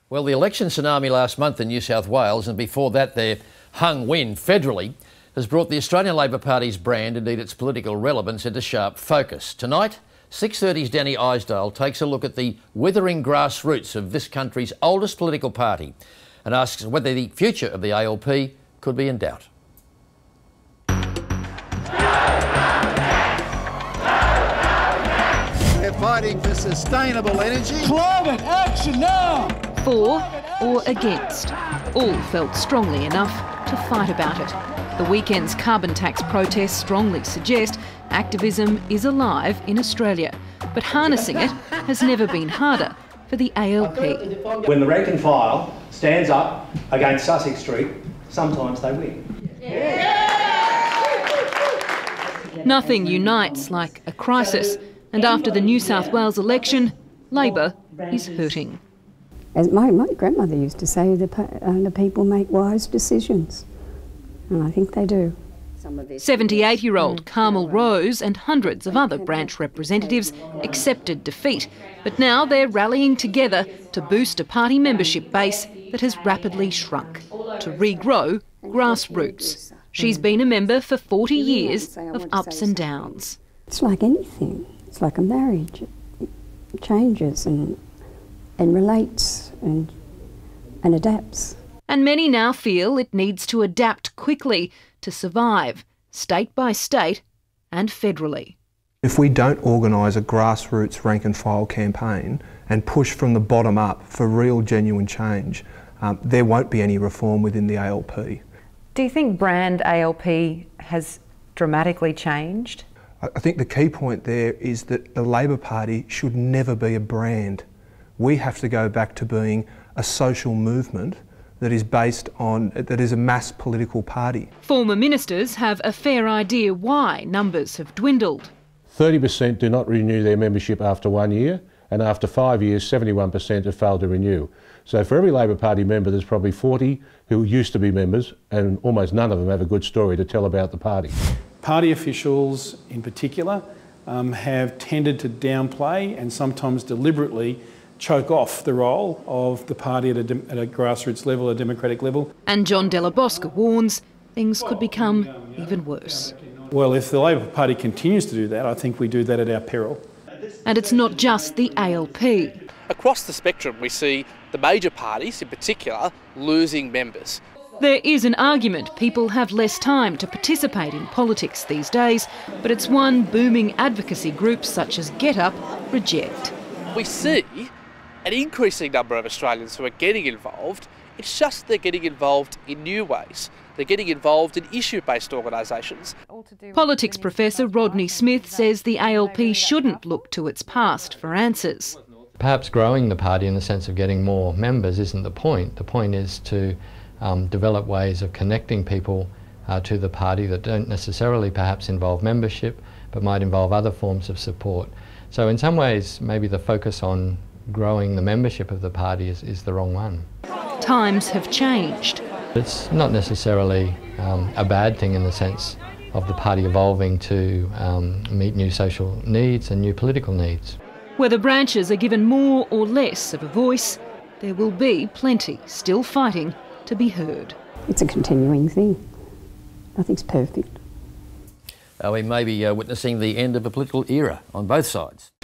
Well, the election tsunami last month in New South Wales, and before that their hung win federally, has brought the Australian Labor Party's brand, indeed its political relevance, into sharp focus. Tonight, 6:30's Danny Isdale takes a look at the withering grassroots of this country's oldest political party and asks whether the future of the ALP could be in doubt. We're fighting for sustainable energy. Climate action now! For or against, all felt strongly enough to fight about it. The weekend's carbon tax protests strongly suggest activism is alive in Australia, but harnessing it has never been harder for the ALP. When the rank and file stands up against Sussex Street, sometimes they win. Nothing unites like a crisis, and after the New South Wales election, Labor is hurting. As my grandmother used to say, the people make wise decisions, and I think they do. 78-year-old Carmel Rose and hundreds of other branch representatives accepted defeat, but now they're rallying together to boost a party membership base that has rapidly shrunk, to regrow grassroots. She's been a member for 40 years of ups and downs. It's like anything. It's like a marriage. It changes and relates and adapts. And many now feel it needs to adapt quickly to survive, state by state and federally. If we don't organise a grassroots rank and file campaign and push from the bottom up for real genuine change, there won't be any reform within the ALP. Do you think brand ALP has dramatically changed? I think the key point there is that the Labor Party should never be a brand. We have to go back to being a social movement that is that is a mass political party. Former ministers have a fair idea why numbers have dwindled. 30% do not renew their membership after 1 year, and after 5 years, 71% have failed to renew. So for every Labor Party member, there's probably 40 who used to be members, and almost none of them have a good story to tell about the party. Party officials in particular have tended to downplay and sometimes deliberately choke off the role of the party at a grassroots level, a democratic level. And John Della Bosca warns things could become even worse. Well, if the Labor Party continues to do that, I think we do that at our peril. And it's not just the ALP. Across the spectrum, we see the major parties, in particular, losing members. There is an argument people have less time to participate in politics these days, but it's one booming advocacy groups such as GetUp reject. We see an increasing number of Australians who are getting involved. It's just they're getting involved in new ways. They're getting involved in issue-based organisations. Politics professor Rodney Smith says the ALP shouldn't look to its past for answers. Perhaps growing the party in the sense of getting more members isn't the point. The point is to develop ways of connecting people to the party that don't necessarily perhaps involve membership, but might involve other forms of support. So in some ways, maybe the focus on growing the membership of the party is the wrong one. Times have changed. It's not necessarily a bad thing in the sense of the party evolving to meet new social needs and new political needs. Whether branches are given more or less of a voice, there will be plenty still fighting to be heard. It's a continuing thing. Nothing's perfect. We may be witnessing the end of a political era on both sides.